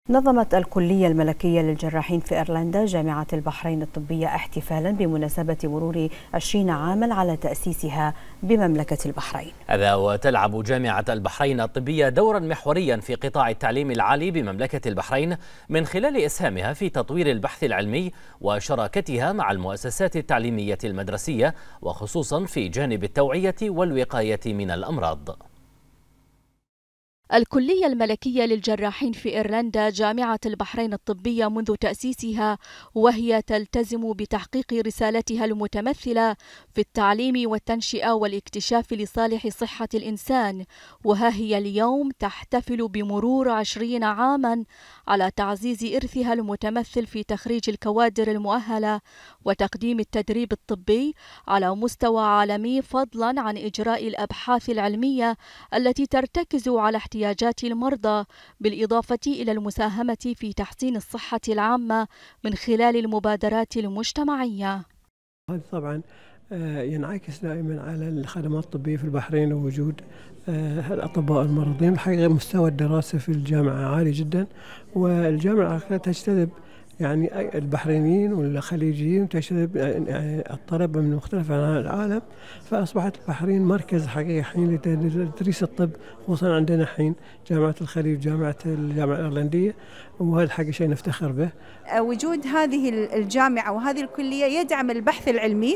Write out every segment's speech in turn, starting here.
نظمت الكلية الملكية للجراحين في إيرلندا جامعة البحرين الطبية احتفالا بمناسبة مرور 20 عاما على تأسيسها بمملكة البحرين. هذا وتلعب جامعة البحرين الطبية دورا محوريا في قطاع التعليم العالي بمملكة البحرين من خلال إسهامها في تطوير البحث العلمي وشراكتها مع المؤسسات التعليمية المدرسية وخصوصا في جانب التوعية والوقاية من الأمراض. الكلية الملكية للجراحين في إيرلندا جامعة البحرين الطبية منذ تأسيسها وهي تلتزم بتحقيق رسالتها المتمثلة في التعليم والتنشئة والاكتشاف لصالح صحة الإنسان، وها هي اليوم تحتفل بمرور 20 عاما على تعزيز إرثها المتمثل في تخريج الكوادر المؤهلة وتقديم التدريب الطبي على مستوى عالمي، فضلا عن إجراء الأبحاث العلمية التي ترتكز على احتياجات المرضى، بالإضافة إلى المساهمة في تحسين الصحة العامة من خلال المبادرات المجتمعية. هذا طبعا ينعكس دائما على الخدمات الطبية في البحرين ووجود الأطباء المرضين. الحقيقة مستوى الدراسة في الجامعة عالي جدا، والجامعة تجتذب يعني البحرينيين والخليجيين، تجتذب الطلبة من مختلف أنحاء العالم، فأصبحت البحرين مركز حقيقي حين لتدريس الطب، خصوصا عندنا حين جامعة الخليج جامعة الإيرلندية، وهذا الحقيقة شيء نفتخر به. وجود هذه الجامعة وهذه الكلية يدعم البحث العلمي،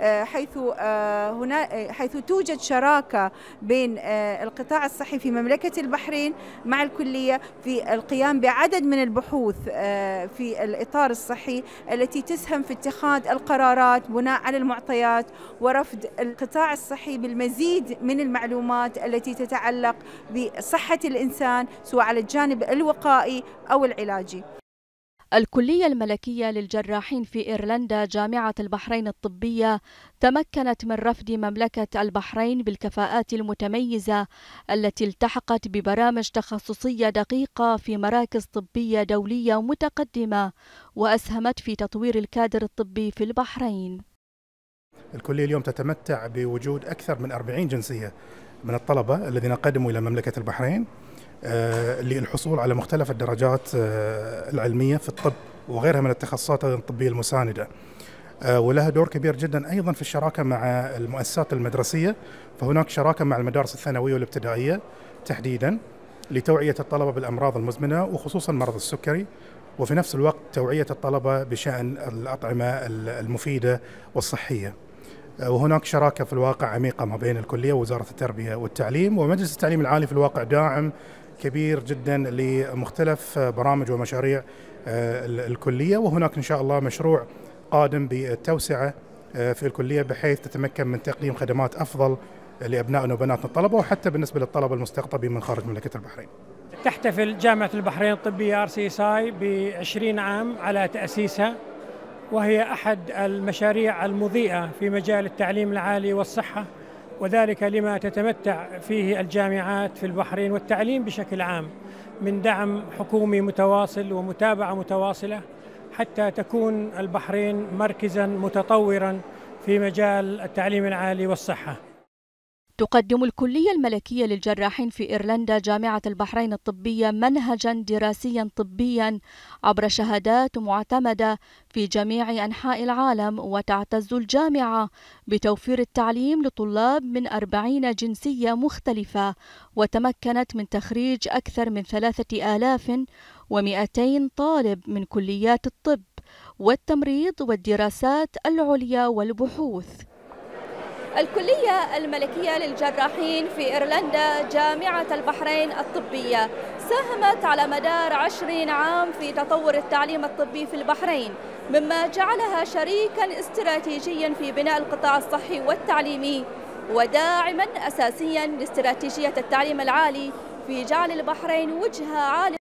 حيث توجد شراكة بين القطاع الصحي في مملكة البحرين مع الكلية في القيام بعدد من البحوث في الإطار الصحي التي تسهم في اتخاذ القرارات بناء على المعطيات ورفض القطاع الصحي بالمزيد من المعلومات التي تتعلق بصحة الإنسان سواء على الجانب الوقائي أو العلاجي. الكلية الملكية للجراحين في إيرلندا جامعة البحرين الطبية تمكنت من رفد مملكة البحرين بالكفاءات المتميزة التي التحقت ببرامج تخصصية دقيقة في مراكز طبية دولية متقدمة، وأسهمت في تطوير الكادر الطبي في البحرين. الكلية اليوم تتمتع بوجود أكثر من 40 جنسية من الطلبة الذين قدموا إلى مملكة البحرين للحصول على مختلف الدرجات العلمية في الطب وغيرها من التخصصات الطبية المساندة، ولها دور كبير جدا أيضا في الشراكة مع المؤسسات المدرسية. فهناك شراكة مع المدارس الثانوية والابتدائية تحديدا لتوعية الطلبة بالأمراض المزمنة وخصوصا مرض السكري، وفي نفس الوقت توعية الطلبة بشأن الأطعمة المفيدة والصحية. وهناك شراكة في الواقع عميقة ما بين الكلية ووزارة التربية والتعليم ومجلس التعليم العالي، في الواقع داعم كبير جدا لمختلف برامج ومشاريع الكلية. وهناك إن شاء الله مشروع قادم بالتوسعة في الكلية بحيث تتمكن من تقديم خدمات أفضل لأبنائنا وبناتنا الطلبة، وحتى بالنسبة للطلبة المستقطبين من خارج مملكة البحرين. تحتفل جامعة البحرين الطبية RCSI ب20 عام على تأسيسها، وهي أحد المشاريع المضيئة في مجال التعليم العالي والصحة، وذلك لما تتمتع فيه الجامعات في البحرين والتعليم بشكل عام من دعم حكومي متواصل ومتابعة متواصلة حتى تكون البحرين مركزاً متطوراً في مجال التعليم العالي والصحة. تقدم الكلية الملكية للجراحين في إيرلندا جامعة البحرين الطبية منهجا دراسيا طبيا عبر شهادات معتمدة في جميع أنحاء العالم، وتعتز الجامعة بتوفير التعليم لطلاب من 40 جنسية مختلفة، وتمكنت من تخريج أكثر من 3200 طالب من كليات الطب والتمريض والدراسات العليا والبحوث. الكلية الملكية للجراحين في إيرلندا جامعة البحرين الطبية ساهمت على مدار 20 عام في تطور التعليم الطبي في البحرين، مما جعلها شريكا استراتيجيا في بناء القطاع الصحي والتعليمي وداعما أساسيا لاستراتيجية التعليم العالي في جعل البحرين وجهة عالية